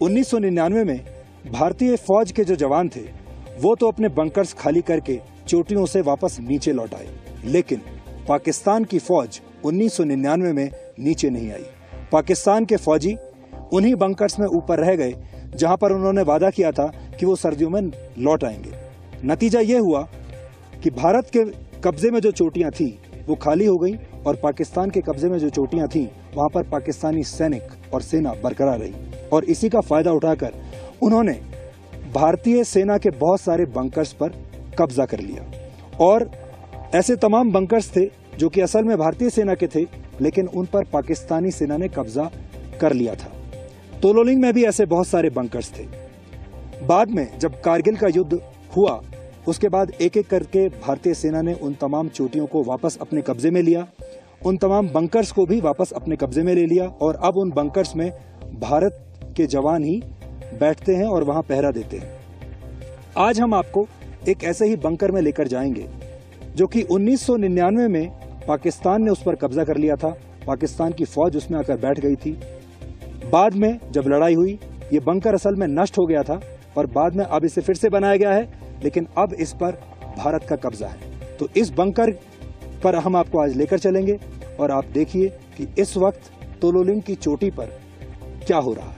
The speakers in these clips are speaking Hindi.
1999 में भारतीय फौज के जो जवान थे वो तो अपने बंकर्स खाली करके चोटियों से वापस नीचे लौट आए, लेकिन पाकिस्तान की फौज 1999 में नीचे नहीं आई। पाकिस्तान के फौजी उन्हीं बंकर्स में ऊपर रह गए जहां पर उन्होंने वादा किया था कि वो सर्दियों में लौट आएंगे। नतीजा ये हुआ कि भारत के कब्जे में जो चोटियां थी वो खाली हो गई और पाकिस्तान के कब्जे में जो चोटियां थी वहां पर पाकिस्तानी सैनिक और सेना बरकरार रही, और इसी का फायदा उठाकर उन्होंने भारतीय सेना के बहुत सारे बंकर्स पर कब्जा कर लिया। और ऐसे तमाम बंकर्स थे जो कि असल में भारतीय सेना के थे, लेकिन उन पर पाकिस्तानी सेना ने कब्जा कर लिया था। तोलोलिंग में भी ऐसे बहुत सारे बंकर्स थे। बाद में जब कारगिल का युद्ध हुआ उसके बाद एक एक करके भारतीय सेना ने उन तमाम चोटियों को वापस अपने कब्जे में लिया, उन तमाम बंकर्स को भी वापस अपने कब्जे में ले लिया, और अब उन बंकर्स में भारत के जवान ही बैठते हैं और वहां पहरा देते हैं। आज हम आपको एक ऐसे ही बंकर में लेकर जाएंगे जो कि 1999 में पाकिस्तान ने उस पर कब्जा कर लिया था। पाकिस्तान की फौज उसमें आकर बैठ गई थी। बाद में जब लड़ाई हुई ये बंकर असल में नष्ट हो गया था और बाद में अब इसे फिर से बनाया गया है, लेकिन अब इस पर भारत का कब्जा है। तो इस बंकर पर हम आपको आज लेकर चलेंगे और आप देखिए कि इस वक्त तोलोलिंग की चोटी पर क्या हो रहा है।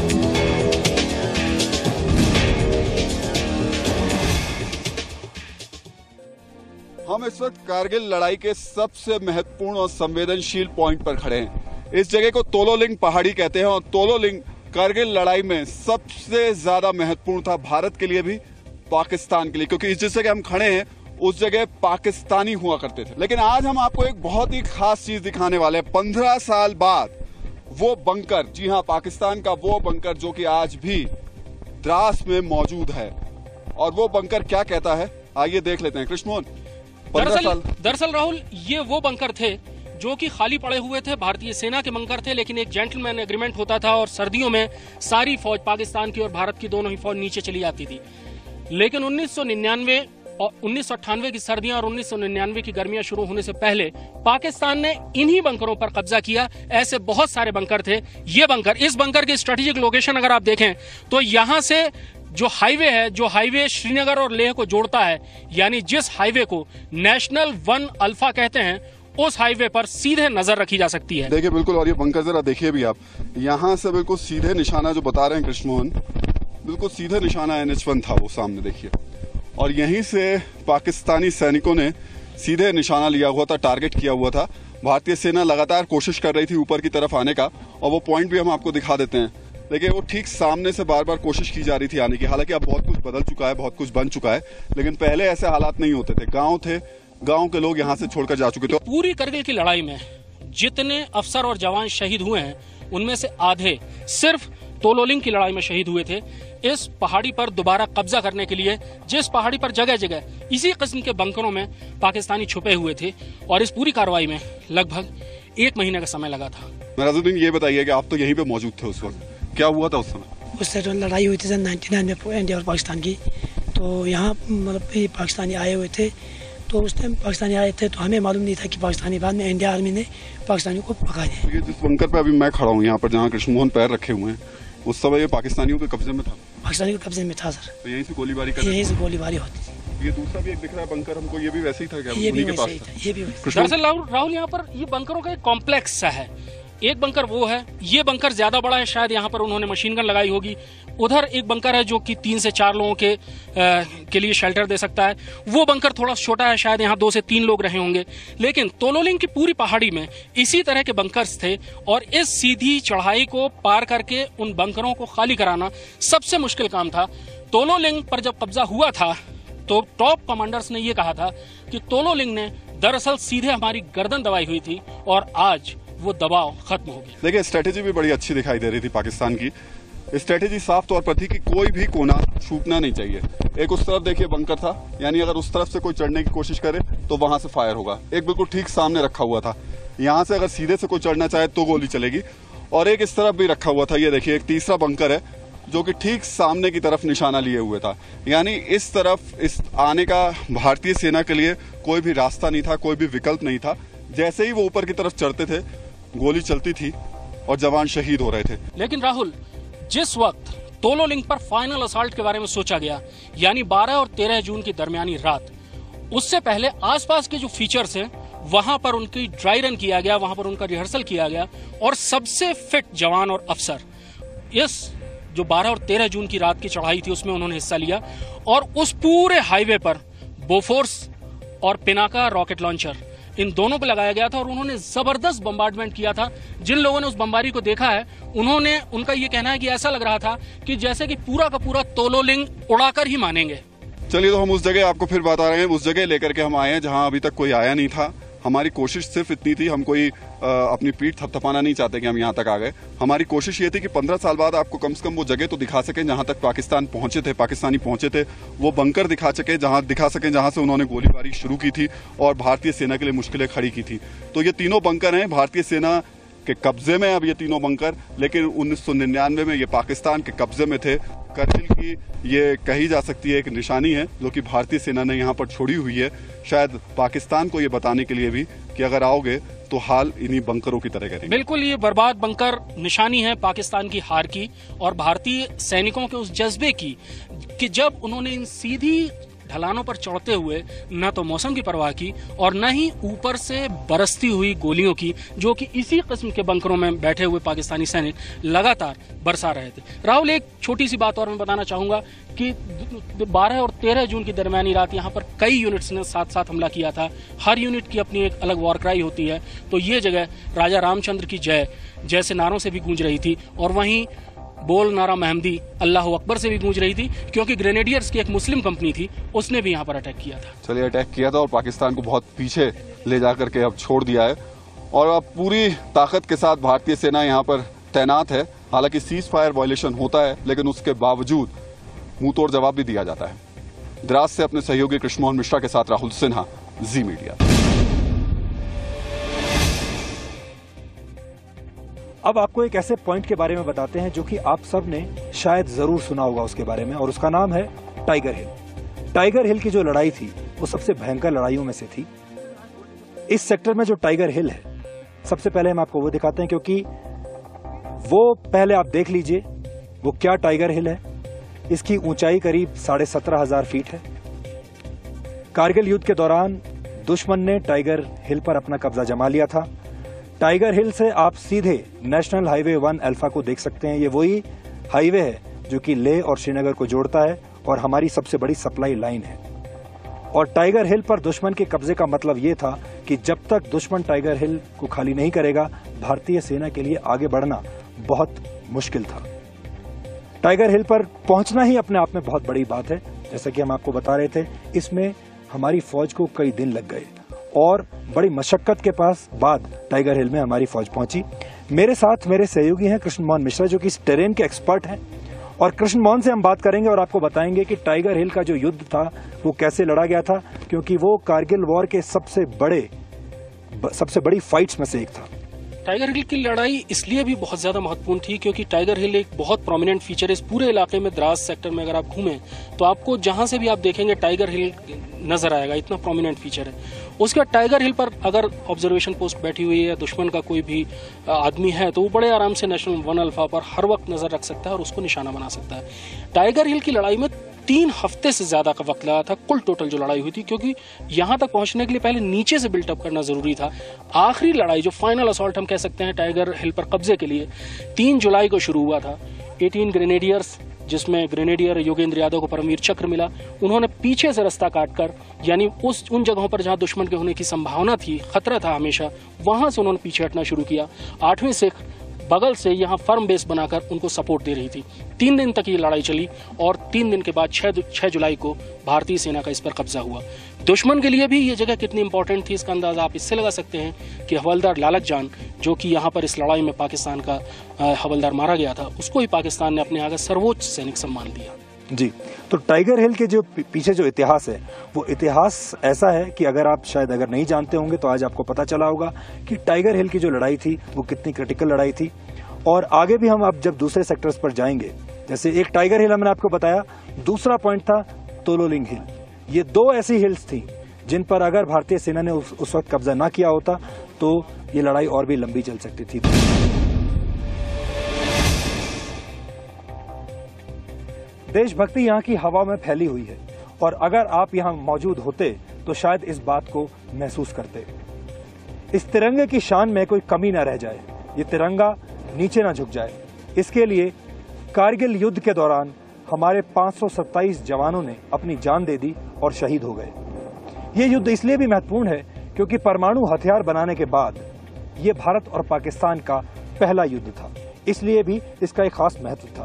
हम इस वक्त कारगिल लड़ाई के सबसे महत्वपूर्ण और संवेदनशील पॉइंट पर खड़े हैं। इस जगह को तोलोलिंग पहाड़ी कहते हैं और तोलोलिंग कारगिल लड़ाई में सबसे ज्यादा महत्वपूर्ण था, भारत के लिए भी पाकिस्तान के लिए, क्योंकि जिस जगह हम खड़े हैं उस जगह पाकिस्तानी हुआ करते थे। लेकिन आज हम आपको एक बहुत ही खास चीज दिखाने वाले हैं। 15 साल बाद वो बंकर, जी हाँ, पाकिस्तान का वो बंकर जो कि आज भी द्रास में मौजूद है। और वो बंकर क्या कहता है, आइए देख लेते हैं। कृष्णमोहन, दरअसल राहुल, ये वो बंकर थे जो कि खाली पड़े हुए थे, भारतीय सेना के बंकर थे, लेकिन एक जेंटलमैन एग्रीमेंट होता था और सर्दियों में सारी फौज, पाकिस्तान की और भारत की दोनों ही फौज नीचे चली जाती थी। लेकिन 1999 और 1998 की सर्दियां और 1999 की गर्मियां शुरू होने से पहले पाकिस्तान ने इन्हीं बंकरों पर कब्जा किया। ऐसे बहुत सारे बंकर थे। ये बंकर, इस बंकर की स्ट्रेटेजिक लोकेशन अगर आप देखें तो यहां से जो हाईवे श्रीनगर और लेह को जोड़ता है, यानी जिस हाईवे को नेशनल 1 अल्फा कहते हैं, उस हाईवे पर सीधे नजर रखी जा सकती है। देखिए बिल्कुल, और ये बंकर जरा देखिए भी आप, यहाँ से बिल्कुल सीधे निशाना जो बता रहे हैं कृष्णमोहन, बिल्कुल सीधे निशाना NH1 था वो सामने देखिए, और यहीं से पाकिस्तानी सैनिकों ने सीधे निशाना लिया हुआ था, टारगेट किया हुआ था। भारतीय सेना लगातार कोशिश कर रही थी ऊपर की तरफ आने का, और वो पॉइंट भी हम आपको दिखा देते हैं। देखिए वो ठीक सामने से बार बार कोशिश की जा रही थी आने की। हालांकि अब बहुत कुछ बदल चुका है, बहुत कुछ बन चुका है, लेकिन पहले ऐसे हालात नहीं होते थे। गांव थे, गांव के लोग यहां से छोड़कर जा चुके थे। पूरी करगिल की लड़ाई में जितने अफसर और जवान शहीद हुए हैं उनमें से आधे सिर्फ तोलोलिंग की लड़ाई में शहीद हुए थे। इस पहाड़ी पर दोबारा कब्जा करने के लिए, जिस पहाड़ी पर जगह जगह इसी किस्म के बंकरों में पाकिस्तानी छुपे हुए थे, और इस पूरी कार्रवाई में लगभग 1 महीने का समय लगा था। मराजुद्दीन, ये बताइए कि आप तो यहीं पे मौजूद थे उस वक्त, क्या हुआ था उस समय? उससे जो लड़ाई हुई थी 99 में इंडिया और पाकिस्तान की, तो यहाँ मतलब पाकिस्तानी आए हुए थे। तो उस टाइम पाकिस्तानी आए थे तो हमें मालूम नहीं था कि पाकिस्तानी, बाद में इंडिया आर्मी ने पाकिस्तानियों को पकड़ा दिया। ये जिस बंकर पे अभी मैं खड़ा हूँ, यहाँ पर जहाँ कृष्णमोहन पैर रखे हुए हैं, उस समय ये पाकिस्तानियों के कब्जे में था? पाकिस्तानियों के कब्जे में था सर। तो यहीं से गोलीबारी होती थी। ये दूसरा भी एक दिख रहा है बंकर हमको, ये भी वैसे ही था क्या? ये भी वैसे ही था, ये भी। दरअसल राहुल, यहाँ पर ये बंकरों का एक कॉम्प्लेक्स सा है। एक बंकर वो है, ये बंकर ज्यादा बड़ा है, शायद यहाँ पर उन्होंने मशीन गन लगाई होगी। उधर एक बंकर है जो कि 3 से 4 लोगों के लिए शेल्टर दे सकता है। वो बंकर थोड़ा छोटा है, शायद यहाँ 2 से 3 लोग रहे होंगे। लेकिन तोलोलिंग की पूरी पहाड़ी में इसी तरह के बंकर्स थे, और इस सीधी चढ़ाई को पार करके उन बंकरों को खाली कराना सबसे मुश्किल काम था। तोलोलिंग पर जब कब्जा हुआ था तो टॉप कमांडर्स ने यह कहा था कि तोलोलिंग ने दरअसल सीधे हमारी गर्दन दबाई हुई थी, और आज वो दबाव खत्म हो गया। देखिए स्ट्रेटेजी भी बड़ी अच्छी दिखाई दे रही थी पाकिस्तान की। स्ट्रेटेजी साफ तौर पर थी कि कोई भी कोना छूटना नहीं चाहिए। एक उस तरफ देखिए बंकर था, यानी अगर उस तरफ से कोई चढ़ने की कोशिश करे तो वहां से फायर होगा। एक बिल्कुल ठीक सामने रखा हुआ था, यहाँ से अगर सीधे से कोई चढ़ना चाहे तो गोली चलेगी। और एक इस तरफ भी रखा हुआ था, ये देखिए एक तीसरा बंकर है जो कि ठीक सामने की तरफ निशाना लिए हुए था। यानी इस तरफ इस आने का भारतीय सेना के लिए कोई भी रास्ता नहीं था, कोई भी विकल्प नहीं था। जैसे ही वो ऊपर की तरफ चढ़ते थे गोली चलती थी और जवान शहीद हो रहे थे। लेकिन राहुल, जिस वक्त तोलो लिंक पर फाइनल असॉल्ट के बारे में सोचा गया, यानी 12 और 13 जून की दरमियानी रात, उससे पहले आसपास के जो फीचर्स हैं वहां पर उनकी ड्राई रन किया गया, वहां पर उनका रिहर्सल किया गया और सबसे फिट जवान और अफसर इस जो 12 और 13 जून की रात की चढ़ाई थी उसमें उन्होंने हिस्सा लिया। और उस पूरे हाईवे पर बोफोर्स और पिनाका रॉकेट लॉन्चर इन दोनों पे लगाया गया था और उन्होंने जबरदस्त बम्बार्डमेंट किया था। जिन लोगों ने उस बमबारी को देखा है उनका ये कहना है कि ऐसा लग रहा था कि जैसे कि पूरा का पूरा तोलो लिंक उड़ाकर ही मानेंगे। चलिए, तो हम उस जगह आपको फिर बता रहे हैं, उस जगह लेकर के हम आए हैं जहां अभी तक कोई आया नहीं था। हमारी कोशिश सिर्फ इतनी थी, हम कोई अपनी पीठ थपथपाना नहीं चाहते कि हम यहाँ तक आ गए। हमारी कोशिश ये थी कि 15 साल बाद आपको कम से कम वो जगह तो दिखा सकें जहां तक पाकिस्तानी पहुंचे थे, वो बंकर दिखा सके जहां से उन्होंने गोलीबारी शुरू की थी और भारतीय सेना के लिए मुश्किलें खड़ी की थी। तो ये तीनों बंकर हैं भारतीय सेना के कब्जे में अब ये तीनों बंकर, लेकिन 1999 में ये पाकिस्तान के कब्जे में थे। करगिल की ये कही जा सकती है एक निशानी है जो कि भारतीय सेना ने यहाँ पर छोड़ी हुई है, शायद पाकिस्तान को ये बताने के लिए भी कि अगर आओगे तो हाल इन्हीं बंकरों की तरह करेंगे। बिल्कुल, ये बर्बाद बंकर निशानी है पाकिस्तान की हार की और भारतीय सैनिकों के उस जज्बे की कि जब उन्होंने इन सीधी ढलानों पर चढ़ते हुए न तो मौसम की परवाह की और न ही ऊपर से बरसती हुई गोलियों की, जो कि इसी किस्म के बंकरों में बैठे हुए पाकिस्तानी सैनिक लगातार बरसा रहे थे। राहुल, एक छोटी सी बात और मैं बताना चाहूंगा कि 12 और 13 जून की दरमियानी रात यहाँ पर कई यूनिट्स ने साथ साथ हमला किया था। हर यूनिट की अपनी एक अलग वॉर क्राई होती है। तो ये जगह राजा रामचंद्र की जय जैसे नारों से भी गूंज रही थी और वहीं बोल नारा महमदी अल्लाह अकबर से भी गूंज रही थी, क्योंकि ग्रेनेडियर्स की एक मुस्लिम कंपनी थी, उसने भी यहाँ पर अटैक किया था। चलिए, अटैक किया था और पाकिस्तान को बहुत पीछे ले जाकर के अब छोड़ दिया है और अब पूरी ताकत के साथ भारतीय सेना यहाँ पर तैनात है। हालांकि सीज फायर वायलेशन होता है, लेकिन उसके बावजूद मुंह तोड़ जवाब भी दिया जाता है। द्रास से अपने सहयोगी कृष्ण मोहन मिश्रा के साथ राहुल सिन्हा, जी मीडिया। अब आपको एक ऐसे पॉइंट के बारे में बताते हैं जो कि आप सब ने शायद जरूर सुना होगा उसके बारे में, और उसका नाम है टाइगर हिल। टाइगर हिल की जो लड़ाई थी वो सबसे भयंकर लड़ाइयों में से थी। इस सेक्टर में जो टाइगर हिल है, सबसे पहले हम आपको वो दिखाते हैं, क्योंकि वो पहले आप देख लीजिए वो क्या टाइगर हिल है। इसकी ऊंचाई करीब 17,500 फीट है। कारगिल युद्ध के दौरान दुश्मन ने टाइगर हिल पर अपना कब्जा जमा लिया था। टाइगर हिल से आप सीधे नेशनल हाईवे 1 अल्फा को देख सकते हैं। ये वही हाईवे है जो कि लेह और श्रीनगर को जोड़ता है और हमारी सबसे बड़ी सप्लाई लाइन है। और टाइगर हिल पर दुश्मन के कब्जे का मतलब ये था कि जब तक दुश्मन टाइगर हिल को खाली नहीं करेगा, भारतीय सेना के लिए आगे बढ़ना बहुत मुश्किल था। टाइगर हिल पर पहुंचना ही अपने आप में बहुत बड़ी बात है। जैसा कि हम आपको बता रहे थे, इसमें हमारी फौज को कई दिन लग गए और बड़ी मशक्कत के बाद टाइगर हिल में हमारी फौज पहुंची। मेरे साथ मेरे सहयोगी हैं कृष्ण मोहन मिश्रा, जो कि इस टेरेन के एक्सपर्ट हैं, और कृष्ण मोहन से हम बात करेंगे और आपको बताएंगे कि टाइगर हिल का जो युद्ध था वो कैसे लड़ा गया था, क्योंकि वो कारगिल वॉर के सबसे बड़ी फाइट्स में से एक था। टाइगर हिल की लड़ाई इसलिए भी बहुत ज्यादा महत्वपूर्ण थी क्योंकि टाइगर हिल एक बहुत प्रोमिनेंट फीचर है इस पूरे इलाके में। द्रास सेक्टर में अगर आप घूमें तो आपको जहां से भी आप देखेंगे टाइगर हिल नजर आएगा, इतना प्रोमिनेंट फीचर है। उसके बाद टाइगर हिल पर अगर ऑब्जर्वेशन पोस्ट बैठी हुई है या दुश्मन का कोई भी आदमी है तो वो बड़े आराम से नेशनल 1 अल्फा पर हर वक्त नजर रख सकता है और उसको निशाना बना सकता है। टाइगर हिल की लड़ाई में 3 हफ्ते से ज्यादा का वक्त लगा था कुल टोटल जो लड़ाई हुई थी, क्योंकि यहां तक पहुंचने के लिए पहले नीचे से बिल्टअप करना जरूरी था। आखिरी लड़ाई जो फाइनल असॉल्ट हम कह सकते हैं टाइगर हिल पर कब्जे के लिए 3 जुलाई को शुरू हुआ था। 18 ग्रेनेडियर्स, जिसमें ग्रेनेडियर योगेंद्र यादव को परमवीर चक्र मिला, उन्होंने पीछे से रास्ता काटकर, यानी उन जगहों पर जहां दुश्मन के होने की संभावना थी, खतरा था हमेशा, वहां से उन्होंने पीछे हटना शुरू किया। 8वीं सिख बगल से यहाँ फर्म बेस बनाकर उनको सपोर्ट दे रही थी। 3 दिन तक ये लड़ाई चली और 3 दिन के बाद 6 जुलाई को भारतीय सेना का इस पर कब्जा हुआ। दुश्मन के लिए भी ये जगह कितनी इंपॉर्टेंट थी इसका अंदाजा आप इससे लगा सकते हैं कि हवलदार लालक जान, जो कि यहाँ पर इस लड़ाई में पाकिस्तान का हवलदार मारा गया था, उसको ही पाकिस्तान ने अपने आगे सर्वोच्च सैनिक सम्मान दिया। जी, तो टाइगर हिल के जो पीछे जो इतिहास है वो इतिहास ऐसा है कि अगर नहीं जानते होंगे तो आज आपको पता चला होगा कि टाइगर हिल की जो लड़ाई थी वो कितनी क्रिटिकल लड़ाई थी। और आगे भी हम अब जब दूसरे सेक्टर्स पर जाएंगे, जैसे एक टाइगर हिल हमने आपको बताया, दूसरा पॉइंट था तोलोलिंग हिल। ये 2 ऐसी हिल्स थी जिन पर अगर भारतीय सेना ने उस वक्त कब्जा ना किया होता तो ये लड़ाई और भी लंबी चल सकती थी। देशभक्ति यहाँ की हवा में फैली हुई है और अगर आप यहाँ मौजूद होते तो शायद इस बात को महसूस करते। इस तिरंगे की शान में कोई कमी न रह जाए, ये तिरंगा नीचे न झुक जाए। इसके लिए कारगिल युद्ध के दौरान हमारे 527 जवानों ने अपनी जान दे दी और शहीद हो गए। ये युद्ध इसलिए भी महत्वपूर्ण है क्योंकि परमाणु हथियार बनाने के बाद ये भारत और पाकिस्तान का पहला युद्ध था, इसलिए भी इसका एक खास महत्व था।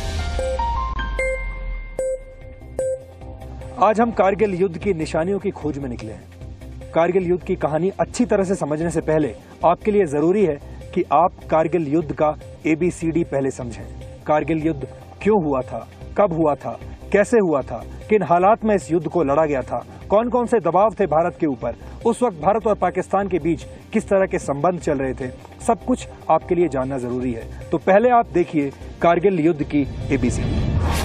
आज हम कारगिल युद्ध की निशानियों की खोज में निकले हैं। कारगिल युद्ध की कहानी अच्छी तरह से समझने से पहले आपके लिए जरूरी है कि आप कारगिल युद्ध का ABCD पहले समझें। कारगिल युद्ध क्यों हुआ था, कब हुआ था, कैसे हुआ था, किन हालात में इस युद्ध को लड़ा गया था, कौन कौन से दबाव थे भारत के ऊपर, उस वक्त भारत और पाकिस्तान के बीच किस तरह के संबंध चल रहे थे, सब कुछ आपके लिए जानना जरूरी है। तो पहले आप देखिए कारगिल युद्ध की ABCD।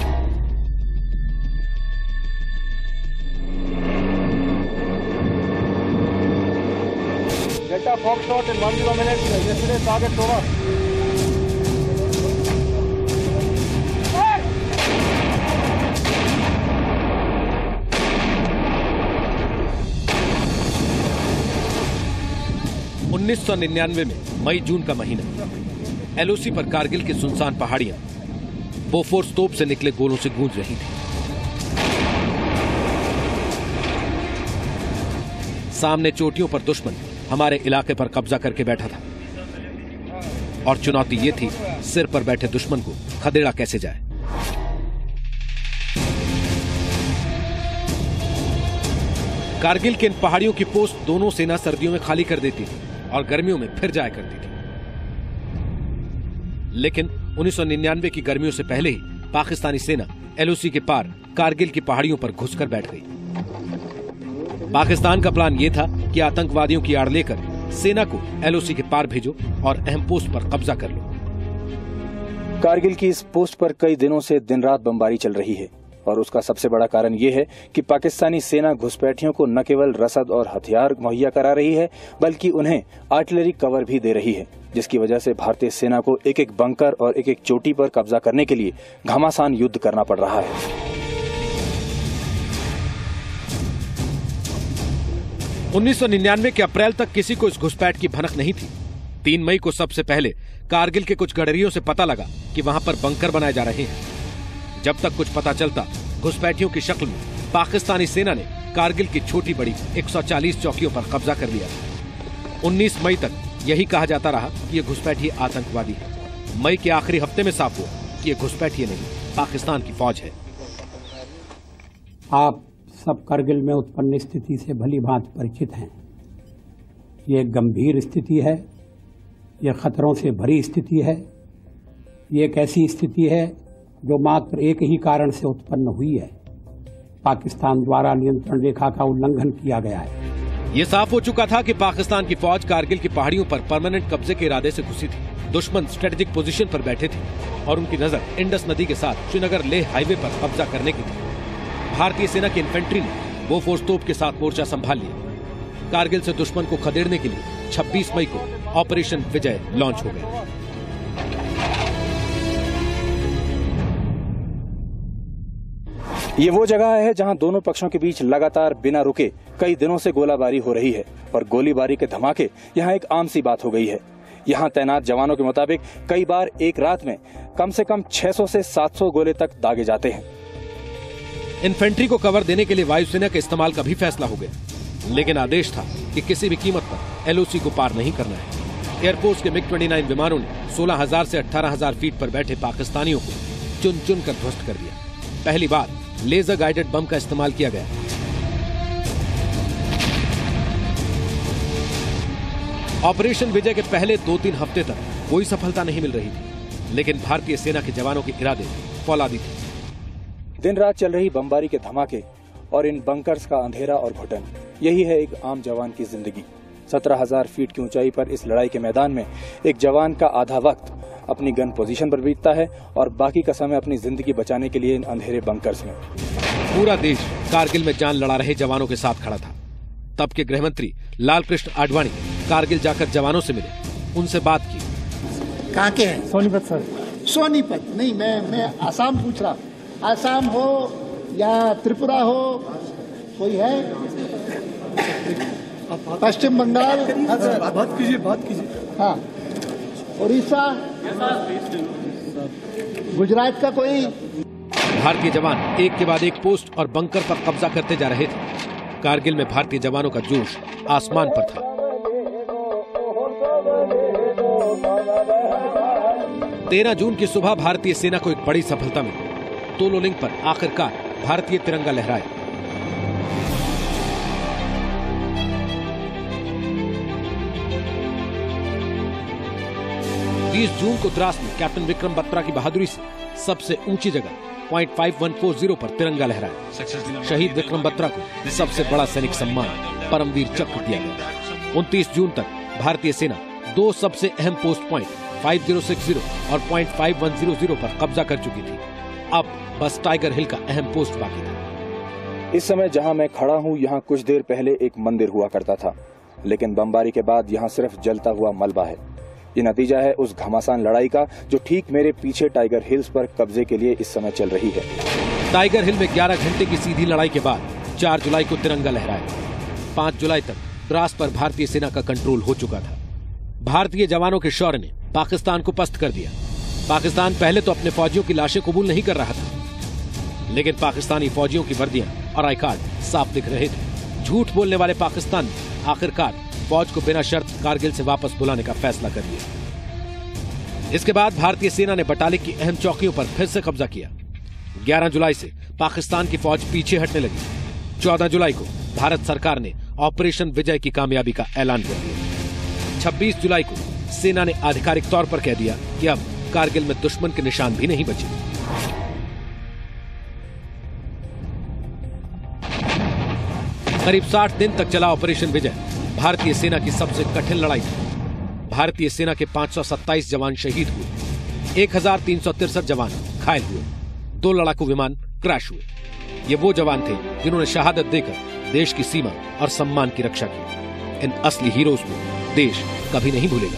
Delta Foxtrot in 10 minutes. Yesterday target over. में मई जून का महीना, LOC पर कारगिल की सुनसान पहाड़ियां बोफोर्स तोप से निकले गोलों से गूंज रही थी। सामने चोटियों पर दुश्मन हमारे इलाके पर कब्जा करके बैठा था और चुनौती ये थी सिर पर बैठे दुश्मन को खदेड़ा कैसे जाए। कारगिल के इन पहाड़ियों की पोस्ट दोनों सेना सर्दियों में खाली कर देती थी और गर्मियों में फिर जाया करती थी। लेकिन 1999 की गर्मियों से पहले ही पाकिस्तानी सेना LOC के पार कारगिल की पहाड़ियों पर घुसकर बैठ गई। पाकिस्तान का प्लान यह था कि आतंकवादियों की आड़ लेकर सेना को LOC के पार भेजो और अहम पोस्ट पर कब्जा कर लो। कारगिल की इस पोस्ट पर कई दिनों से दिन रात बमबारी चल रही है और उसका सबसे बड़ा कारण ये है कि पाकिस्तानी सेना घुसपैठियों को न केवल रसद और हथियार मुहैया करा रही है बल्कि उन्हें आर्टिलरी कवर भी दे रही है, जिसकी वजह से भारतीय सेना को एक एक बंकर और एक एक चोटी पर कब्जा करने के लिए घमासान युद्ध करना पड़ रहा है। 1999 के अप्रैल तक किसी को इस घुसपैठ की भनक नहीं थी। 3 मई को सबसे पहले कारगिल के कुछ गडरियों से पता लगा कि वहां पर बंकर बनाए जा रहे हैं। जब तक कुछ पता चलता, घुसपैठियों की शक्ल में पाकिस्तानी सेना ने कारगिल की छोटी बड़ी 140 चौकियों पर कब्जा कर लिया। 19 मई तक यही कहा जाता रहा कि ये घुसपैठी आतंकवादी है। मई के आखिरी हफ्ते में साफ हुआ कि ये घुसपैठी नहीं, पाकिस्तान की फौज है। आप सब कारगिल में उत्पन्न स्थिति से भली भांति परिचित हैं। ये एक गंभीर स्थिति है, ये खतरों से भरी स्थिति है। ये एक ऐसी स्थिति है जो मात्र एक ही कारण से उत्पन्न हुई है, पाकिस्तान द्वारा नियंत्रण रेखा का उल्लंघन किया गया है। ये साफ हो चुका था कि पाकिस्तान की फौज कारगिल की पहाड़ियों पर परमानेंट कब्जे के इरादे से घुसी थी। दुश्मन स्ट्रेटेजिक पोजीशन पर बैठे थे और उनकी नजर इंडस नदी के साथ श्रीनगर लेह हाईवे पर कब्जा करने की थी। भारतीय सेना की इन्फेंट्री ने बोफोर्स तोप के साथ मोर्चा संभाल लिया। कारगिल से दुश्मन को खदेड़ने के लिए 26 मई को ऑपरेशन विजय लॉन्च हो गया। ये वो जगह है जहां दोनों पक्षों के बीच लगातार बिना रुके कई दिनों से गोलाबारी हो रही है और गोलीबारी के धमाके यहां एक आम सी बात हो गई है। यहां तैनात जवानों के मुताबिक कई बार एक रात में कम से कम 600 से 700 गोले तक दागे जाते हैं। इन्फेंट्री को कवर देने के लिए वायुसेना के इस्तेमाल का भी फैसला हो गया, लेकिन आदेश था कि किसी भी कीमत पर LOC को पार नहीं करना है। एयरफोर्स के MiG-29 विमानों ने 16,000 से 18,000 फीट पर बैठे पाकिस्तानियों को चुन चुन कर ध्वस्त कर दिया। पहली बार लेजर गाइडेड बम का इस्तेमाल किया गया। ऑपरेशन विजय के पहले 2-3 हफ्ते तक कोई सफलता नहीं मिल रही थी, लेकिन भारतीय सेना के जवानों के इरादे फौलादी थे। दिन रात चल रही बमबारी के धमाके और इन बंकर्स का अंधेरा और घुटन, यही है एक आम जवान की जिंदगी। 17,000 फीट की ऊंचाई पर इस लड़ाई के मैदान में एक जवान का आधा वक्त अपनी गन पोजीशन पर बीतता है और बाकी का समय अपनी जिंदगी बचाने के लिए इन अंधेरे बंकर्स में। पूरा देश कारगिल में जान लड़ा रहे जवानों के साथ खड़ा था। तब के गृह मंत्री लालकृष्ण आडवाणी कारगिल जाकर जवानों से मिले, उनसे बात की। कहाँ के हैं? सोनीपत सर। सोनीपत नहीं, मैं आसाम पूछ रहा। आसाम हो या त्रिपुरा हो, कोई है? पश्चिम बंगाल, बात कीजिए। हाँ, उड़ीसा, गुजरात का कोई? भारतीय जवान एक के बाद एक पोस्ट और बंकर पर कब्जा करते जा रहे थे। कारगिल में भारतीय जवानों का जोश आसमान पर था। 13 जून की सुबह भारतीय सेना को एक बड़ी सफलता मिली। तोलोलिंग पर आखिरकार भारतीय तिरंगा लहराया। जून को द्रास में कैप्टन विक्रम बत्रा की बहादुरी से सबसे ऊंची जगह .5140 पर तिरंगा लहराया। शहीद विक्रम बत्रा को सबसे बड़ा सैनिक सम्मान परमवीर चक्र दिया गया। 29 जून तक भारतीय सेना 2 सबसे अहम पोस्ट पॉइंट 5060 और .5100 पर कब्जा कर चुकी थी। अब बस टाइगर हिल का अहम पोस्ट बाकी था। इस समय जहां मैं खड़ा हूं, यहां कुछ देर पहले एक मंदिर हुआ करता था, लेकिन बमबारी के बाद यहां सिर्फ जलता हुआ मलबा है। ये नतीजा है उस घमासान लड़ाई का जो ठीक मेरे पीछे टाइगर हिल्स पर कब्जे के लिए इस समय चल रही है। टाइगर हिल में 11 घंटे की सीधी लड़ाई के बाद 4 जुलाई को तिरंगा लहराया। 5 जुलाई तक द्रास पर भारतीय सेना का कंट्रोल हो चुका था। भारतीय जवानों के शौर्य ने पाकिस्तान को पस्त कर दिया। पाकिस्तान पहले तो अपने फौजियों की लाशें कबूल नहीं कर रहा था, लेकिन पाकिस्तानी फौजियों की वर्दियां और आई कार्ड साफ दिख रहे थे। झूठ बोलने वाले पाकिस्तान ने आखिरकार फौज को बिना शर्त कारगिल से वापस बुलाने का फैसला कर लिया। इसके बाद भारतीय सेना ने बटालिक की अहम चौकियों पर फिर से कब्जा किया। 11 जुलाई से पाकिस्तान की फौज पीछे हटने लगी। 14 जुलाई को भारत सरकार ने ऑपरेशन विजय की कामयाबी का ऐलान कर दिया। 26 जुलाई को सेना ने आधिकारिक तौर पर कह दिया कि अब कारगिल में दुश्मन के निशान भी नहीं बचे। करीब 60 दिन तक चला ऑपरेशन विजय भारतीय सेना की सबसे कठिन लड़ाई थी। भारतीय सेना के 527 जवान शहीद हुए, 1363 जवान घायल हुए, 2 लड़ाकू विमान क्रैश हुए। ये वो जवान थे जिन्होंने शहादत देकर देश की सीमा और सम्मान की रक्षा की। इन असली हीरोज को देश कभी नहीं भूलेगा।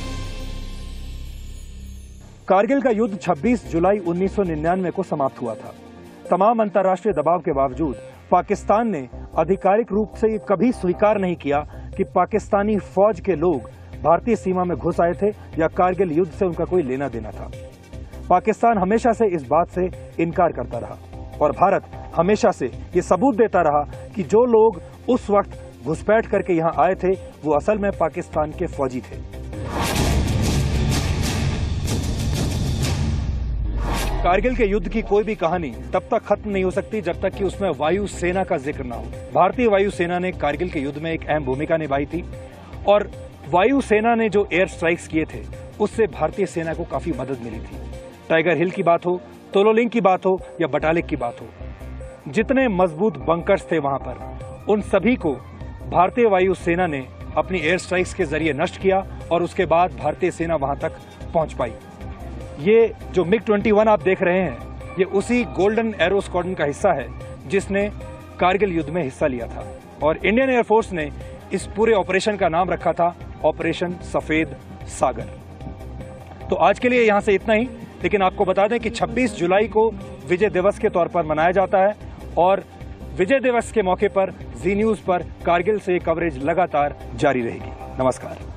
कारगिल का युद्ध 26 जुलाई 1999 को समाप्त हुआ था। तमाम अंतर्राष्ट्रीय दबाव के बावजूद पाकिस्तान ने आधिकारिक रूप से ये कभी स्वीकार नहीं किया कि पाकिस्तानी फौज के लोग भारतीय सीमा में घुस आए थे या कारगिल युद्ध से उनका कोई लेना देना था। पाकिस्तान हमेशा से इस बात से इनकार करता रहा और भारत हमेशा से ये सबूत देता रहा कि जो लोग उस वक्त घुसपैठ करके यहाँ आए थे वो असल में पाकिस्तान के फौजी थे। कारगिल के युद्ध की कोई भी कहानी तब तक खत्म नहीं हो सकती जब तक कि उसमें वायु सेना का जिक्र ना हो। भारतीय वायु सेना ने कारगिल के युद्ध में एक अहम भूमिका निभाई थी और वायु सेना ने जो एयर स्ट्राइक्स किए थे उससे भारतीय सेना को काफी मदद मिली थी। टाइगर हिल की बात हो, तोलोलिंग की बात हो या बटालिक की बात हो, जितने मजबूत बंकर्स थे वहां पर, उन सभी को भारतीय वायु सेना ने अपनी एयर स्ट्राइक्स के जरिए नष्ट किया और उसके बाद भारतीय सेना वहां तक पहुंच पाई। ये जो MiG-21 आप देख रहे हैं, ये उसी गोल्डन एरो स्क्वाड्रन का हिस्सा है जिसने कारगिल युद्ध में हिस्सा लिया था और इंडियन एयरफोर्स ने इस पूरे ऑपरेशन का नाम रखा था ऑपरेशन सफेद सागर। तो आज के लिए यहां से इतना ही, लेकिन आपको बता दें कि 26 जुलाई को विजय दिवस के तौर पर मनाया जाता है और विजय दिवस के मौके पर जी न्यूज पर कारगिल से कवरेज लगातार जारी रहेगी। नमस्कार।